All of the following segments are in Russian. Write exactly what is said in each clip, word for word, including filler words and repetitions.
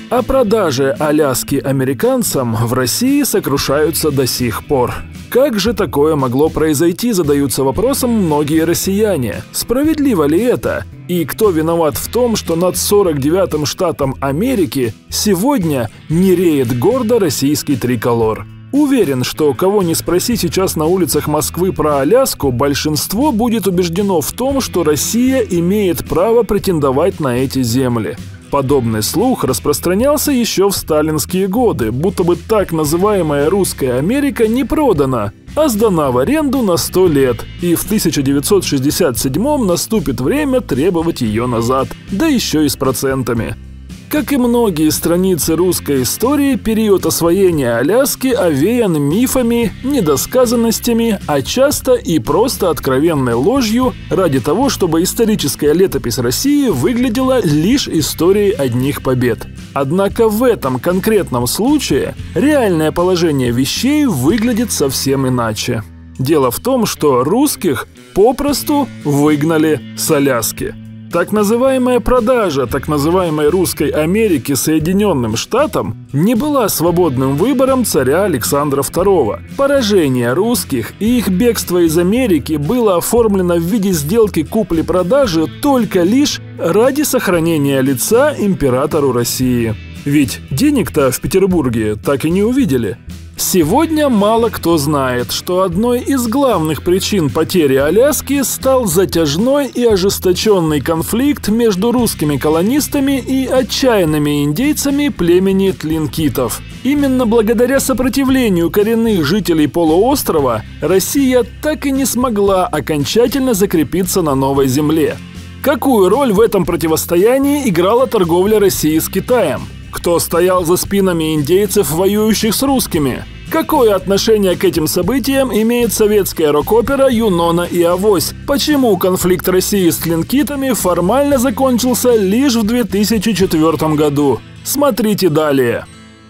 О продаже Аляски американцам в России сокрушаются до сих пор. Как же такое могло произойти, задаются вопросом многие россияне. Справедливо ли это? И кто виноват в том, что над сорок девятым штатом Америки сегодня не реет гордо российский триколор? Уверен, что кого ни спроси сейчас на улицах Москвы про Аляску, большинство будет убеждено в том, что Россия имеет право претендовать на эти земли. Подобный слух распространялся еще в сталинские годы, будто бы так называемая Русская Америка не продана, а сдана в аренду на сто лет, и в тысяча девятьсот шестьдесят седьмом наступит время требовать ее назад, да еще и с процентами. Как и многие страницы русской истории, период освоения Аляски овеян мифами, недосказанностями, а часто и просто откровенной ложью ради того, чтобы историческая летопись России выглядела лишь историей одних побед. Однако в этом конкретном случае реальное положение вещей выглядит совсем иначе. Дело в том, что русских попросту выгнали с Аляски. Так называемая продажа так называемой Русской Америки Соединенным Штатам не была свободным выбором царя Александра второго. Поражение русских и их бегство из Америки было оформлено в виде сделки купли-продажи только лишь ради сохранения лица императору России. Ведь денег-то в Петербурге так и не увидели. Сегодня мало кто знает, что одной из главных причин потери Аляски стал затяжной и ожесточенный конфликт между русскими колонистами и отчаянными индейцами племени тлинкитов. Именно благодаря сопротивлению коренных жителей полуострова Россия так и не смогла окончательно закрепиться на новой земле. Какую роль в этом противостоянии играла торговля России с Китаем? Кто стоял за спинами индейцев, воюющих с русскими? Какое отношение к этим событиям имеет советская рок-опера «Юнона и Авось»? Почему конфликт России с тлинкитами формально закончился лишь в две тысячи четвёртом году? Смотрите далее.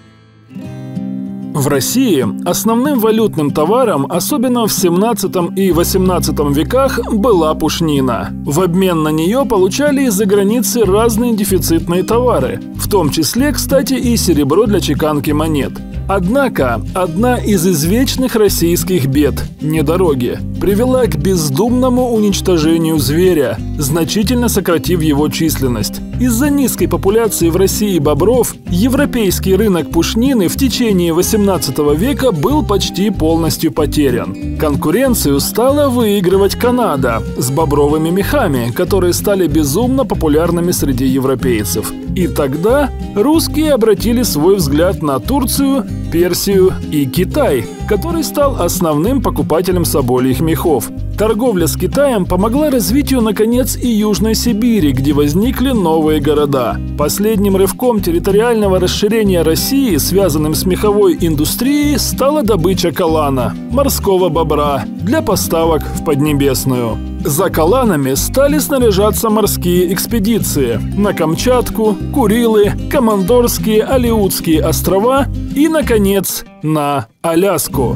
В России основным валютным товаром, особенно в семнадцатом и восемнадцатом веках, была пушнина. В обмен на нее получали из-за границы разные дефицитные товары, в том числе, кстати, и серебро для чеканки монет. Однако, одна из извечных российских бед – недороги – привела к бездумному уничтожению зверя, значительно сократив его численность. Из-за низкой популяции в России бобров европейский рынок пушнины в течение восемнадцатого века был почти полностью потерян. Конкуренцию стала выигрывать Канада с бобровыми мехами, которые стали безумно популярными среди европейцев. И тогда русские обратили свой взгляд на Турцию, Персию и Китай, который стал основным покупателем собольих мехов. Торговля с Китаем помогла развитию, наконец, и Южной Сибири, где возникли новые города. Последним рывком территориального расширения России, связанным с меховой индустрией, стала добыча калана – морского бобра для поставок в Поднебесную. За каланами стали снаряжаться морские экспедиции на Камчатку, Курилы, Командорские, Алеутские острова и, наконец, на Аляску.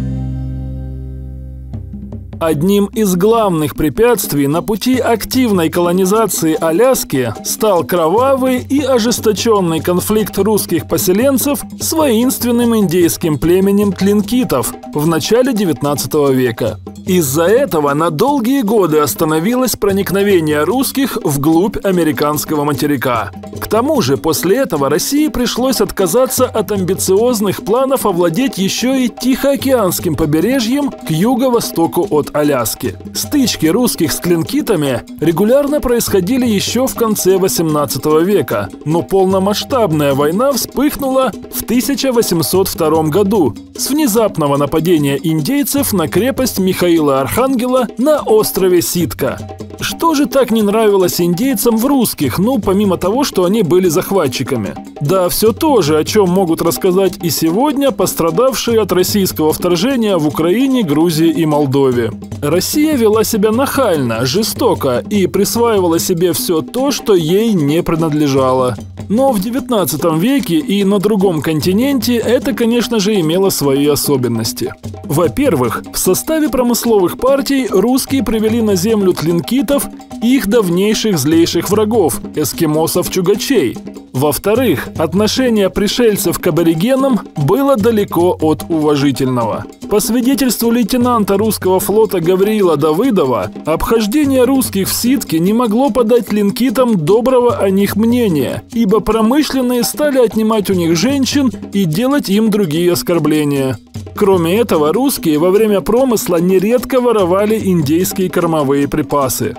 Одним из главных препятствий на пути активной колонизации Аляски стал кровавый и ожесточенный конфликт русских поселенцев с воинственным индейским племенем тлинкитов в начале девятнадцатого века. Из-за этого на долгие годы остановилось проникновение русских вглубь американского материка. К тому же после этого России пришлось отказаться от амбициозных планов овладеть еще и Тихоокеанским побережьем к юго-востоку от Аляски. Стычки русских с тлинкитами регулярно происходили еще в конце восемнадцатого века, но полномасштабная война вспыхнула в тысяча восемьсот втором году с внезапного нападения индейцев на крепость Михаила Архангела на острове Ситка. Что же так не нравилось индейцам в русских, ну, помимо того, что они были захватчиками? Да все то же, о чем могут рассказать и сегодня пострадавшие от российского вторжения в Украине, Грузии и Молдове. Россия вела себя нахально, жестоко и присваивала себе все то, что ей не принадлежало. Но в девятнадцатом веке и на другом континенте это, конечно же, имело свои особенности. Во-первых, в составе промысловых партий русские привели на землю тлинкитов и их давнейших злейших врагов – эскимосов-чугачей. Во-вторых, отношение пришельцев к аборигенам было далеко от уважительного. По свидетельству лейтенанта русского флота Гавриила Давыдова, обхождение русских в Ситке не могло подать тлинкитам доброго о них мнения, ибо промышленные стали отнимать у них женщин и делать им другие оскорбления. Кроме этого, русские во время промысла нередко воровали индейские кормовые припасы.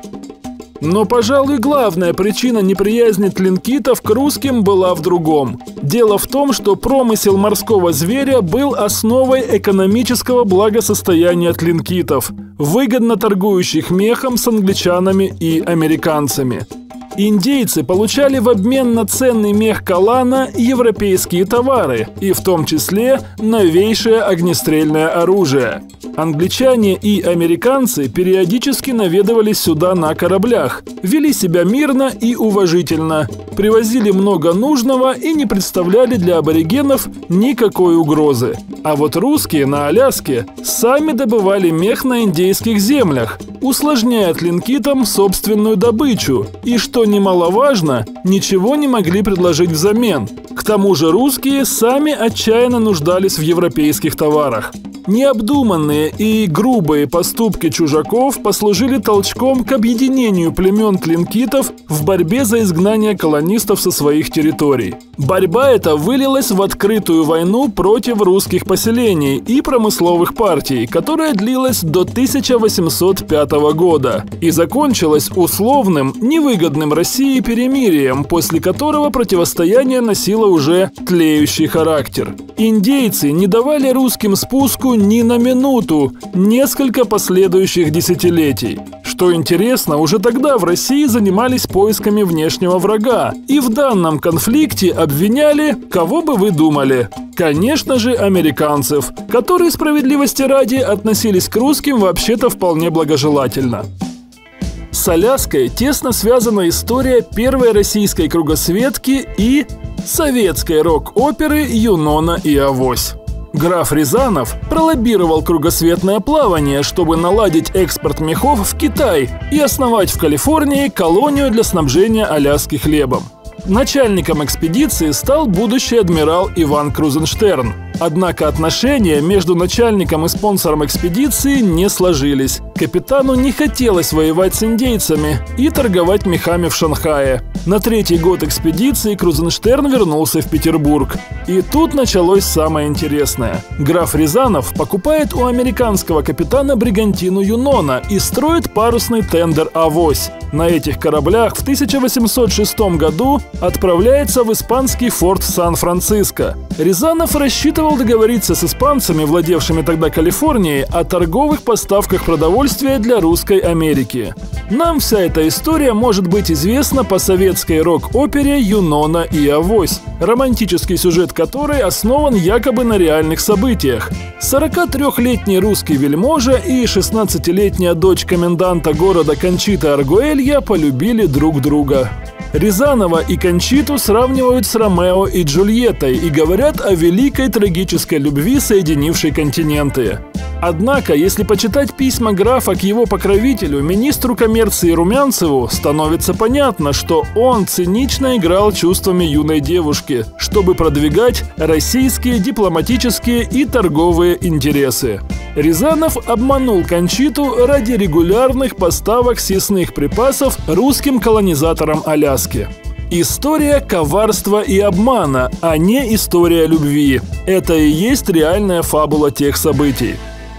Но, пожалуй, главная причина неприязни тлинкитов к русским была в другом. Дело в том, что промысел морского зверя был основой экономического благосостояния тлинкитов, выгодно торгующих мехом с англичанами и американцами. Индейцы получали в обмен на ценный мех калана европейские товары, и в том числе новейшее огнестрельное оружие. Англичане и американцы периодически наведывались сюда на кораблях, вели себя мирно и уважительно, привозили много нужного и не представляли для аборигенов никакой угрозы. А вот русские на Аляске сами добывали мех на индейских землях, усложняя тлинкитам собственную добычу, и, что немаловажно, ничего не могли предложить взамен. К тому же русские сами отчаянно нуждались в европейских товарах. Необдуманные и грубые поступки чужаков послужили толчком к объединению племен тлинкитов в борьбе за изгнание колонистов со своих территорий. Борьба эта вылилась в открытую войну против русских поселений и промысловых партий, которая длилась до тысяча восемьсот пятого года и закончилась условным, невыгодным России перемирием, после которого противостояние носило уже тлеющий характер. Индейцы не давали русским спуску ни на минуту, несколько последующих десятилетий. Что интересно, уже тогда в России занимались поисками внешнего врага, и в данном конфликте обвиняли, кого бы вы думали? Конечно же, американцев, которые, справедливости ради, относились к русским вообще-то вполне благожелательно. С Аляской тесно связана история первой российской кругосветки и советской рок-оперы «Юнона и Авось». Граф Рязанов пролоббировал кругосветное плавание, чтобы наладить экспорт мехов в Китай и основать в Калифорнии колонию для снабжения Аляски хлебом. Начальником экспедиции стал будущий адмирал Иван Крузенштерн. Однако отношения между начальником и спонсором экспедиции не сложились. Капитану не хотелось воевать с индейцами и торговать мехами в Шанхае. На третий год экспедиции Крузенштерн вернулся в Петербург. И тут началось самое интересное. Граф Рязанов покупает у американского капитана бригантину «Юнона» и строит парусный тендер «Авось». На этих кораблях в тысяча восемьсот шестом году отправляется в испанский форт Сан-Франциско. Рязанов рассчитывал договориться с испанцами, владевшими тогда Калифорнией, о торговых поставках продовольствия для русской Америки. Нам вся эта история может быть известна по советской рок-опере «Юнона и Авось», романтический сюжет которой основан якобы на реальных событиях. сорокатрёхлетний русский вельможа и шестнадцатилетняя дочь коменданта города Кончита Аргуэлья полюбили друг друга. Рязанова и Кончиту сравнивают с Ромео и Джульеттой и говорят о великой трагической любви, соединившей континенты. Однако, если почитать письма графа к его покровителю, министру коммерции Румянцеву, становится понятно, что он цинично играл чувствами юной девушки, чтобы продвигать российские дипломатические и торговые интересы. Рязанов обманул Кончиту ради регулярных поставок съестных припасов русским колонизаторам Аляски. История коварства и обмана, а не история любви. Это и есть реальная фабула тех событий.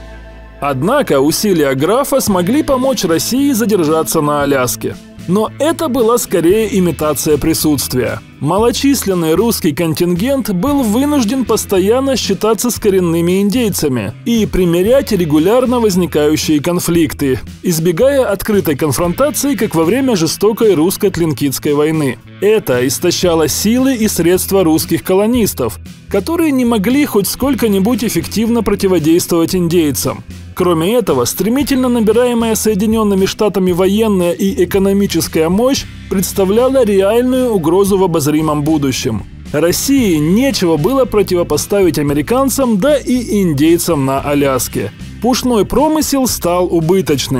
Однако усилия графа смогли помочь России задержаться на Аляске. Но это была скорее имитация присутствия. Малочисленный русский контингент был вынужден постоянно считаться с коренными индейцами и примирять регулярно возникающие конфликты, избегая открытой конфронтации, как во время жестокой русско-тлинкитской войны. Это истощало силы и средства русских колонистов, которые не могли хоть сколько-нибудь эффективно противодействовать индейцам. Кроме этого, стремительно набираемая Соединенными Штатами военная и экономическая мощь представляла реальную угрозу в обозримом будущем. России нечего было противопоставить американцам, да и индейцам на Аляске. Пушной промысел стал убыточным.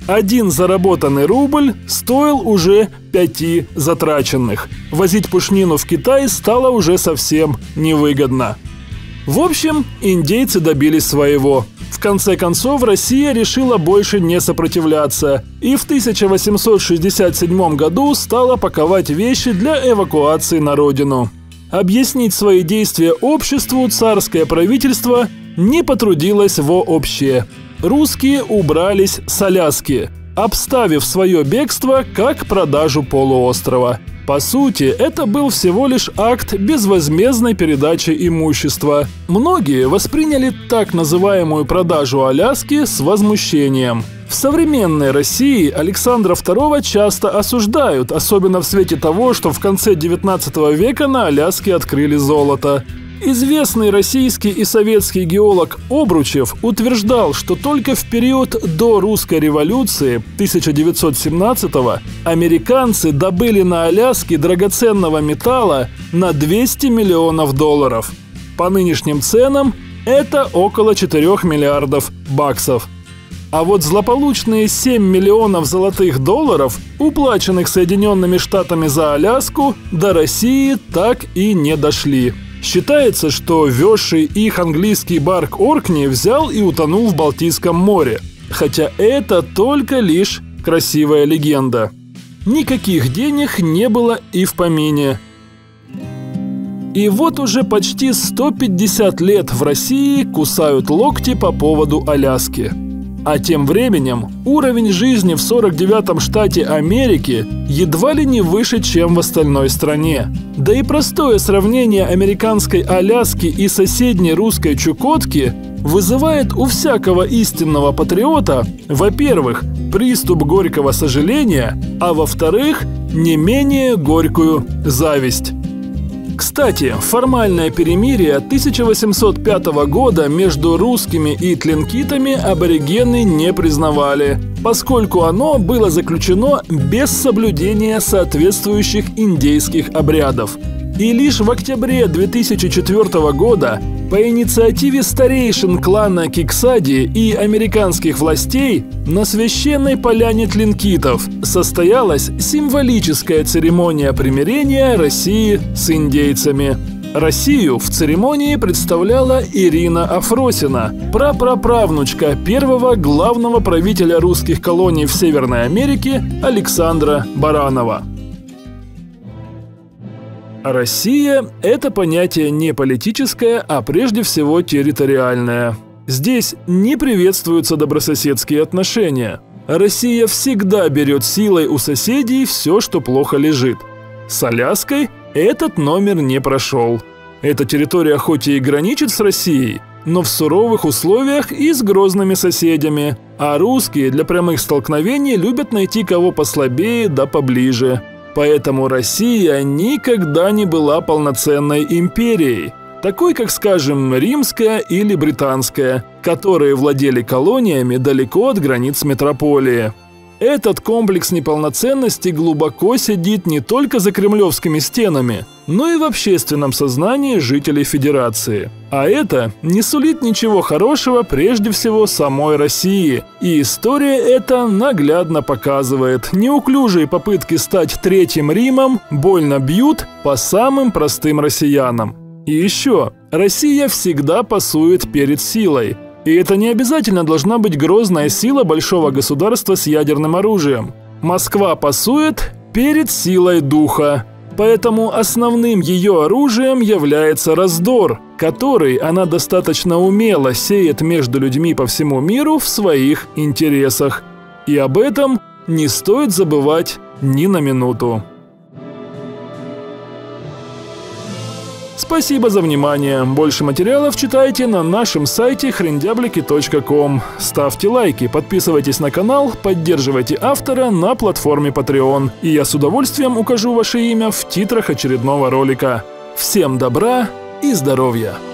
Один заработанный рубль стоил уже пяти затраченных. Возить пушнину в Китай стало уже совсем невыгодно. В общем, индейцы добились своего. В конце концов, Россия решила больше не сопротивляться и в тысяча восемьсот шестьдесят седьмом году стала паковать вещи для эвакуации на родину. Объяснить свои действия обществу царское правительство не потрудилось вообще. Русские убрались с Аляски, обставив свое бегство как продажу полуострова. По сути, это был всего лишь акт безвозмездной передачи имущества. Многие восприняли так называемую продажу Аляски с возмущением. В современной России Александра второго часто осуждают, особенно в свете того, что в конце девятнадцатого века на Аляске открыли золото. Известный российский и советский геолог Обручев утверждал, что только в период до русской революции тысяча девятьсот семнадцатого американцы добыли на Аляске драгоценного металла на двести миллионов долларов. По нынешним ценам это около четырёх миллиардов баксов. А вот злополучные семь миллионов золотых долларов, уплаченных Соединенными Штатами за Аляску, до России так и не дошли. Считается, что везший их английский барк Оркни взял и утонул в Балтийском море. Хотя это только лишь красивая легенда. Никаких денег не было и в помине. И вот уже почти сто пятьдесят лет в России кусают локти по поводу Аляски. А тем временем уровень жизни в сорок девятом штате Америки едва ли не выше, чем в остальной стране. Да и простое сравнение американской Аляски и соседней русской Чукотки вызывает у всякого истинного патриота, во-первых, приступ горького сожаления, а во-вторых, не менее горькую зависть. Кстати, формальное перемирие тысяча восемьсот пятого года между русскими и тлинкитами аборигены не признавали, поскольку оно было заключено без соблюдения соответствующих индейских обрядов. И лишь в октябре две тысячи четвёртого года по инициативе старейшин клана Киксади и американских властей на священной поляне тлинкитов состоялась символическая церемония примирения России с индейцами. Россию в церемонии представляла Ирина Афросина, прапраправнучка первого главного правителя русских колоний в Северной Америке Александра Баранова. Россия – это понятие не политическое, а прежде всего территориальное. Здесь не приветствуются добрососедские отношения. Россия всегда берет силой у соседей все, что плохо лежит. С Аляской этот номер не прошел. Эта территория хоть и граничит с Россией, но в суровых условиях и с грозными соседями, а русские для прямых столкновений любят найти кого послабее да поближе. Поэтому Россия никогда не была полноценной империей, такой как, скажем, римская или британская, которые владели колониями далеко от границ метрополии. Этот комплекс неполноценности глубоко сидит не только за кремлевскими стенами, но и в общественном сознании жителей Федерации. А это не сулит ничего хорошего прежде всего самой России. И история это наглядно показывает. Неуклюжие попытки стать Третьим Римом больно бьют по самым простым россиянам. И еще, Россия всегда пасует перед силой. И это не обязательно должна быть грозная сила большого государства с ядерным оружием. Москва пасует перед силой духа. Поэтому основным ее оружием является раздор, который она достаточно умело сеет между людьми по всему миру в своих интересах. И об этом не стоит забывать ни на минуту. Спасибо за внимание. Больше материалов читайте на нашем сайте хрендяблики точка ком. Ставьте лайки, подписывайтесь на канал, поддерживайте автора на платформе Patreon. И я с удовольствием укажу ваше имя в титрах очередного ролика. Всем добра и здоровья!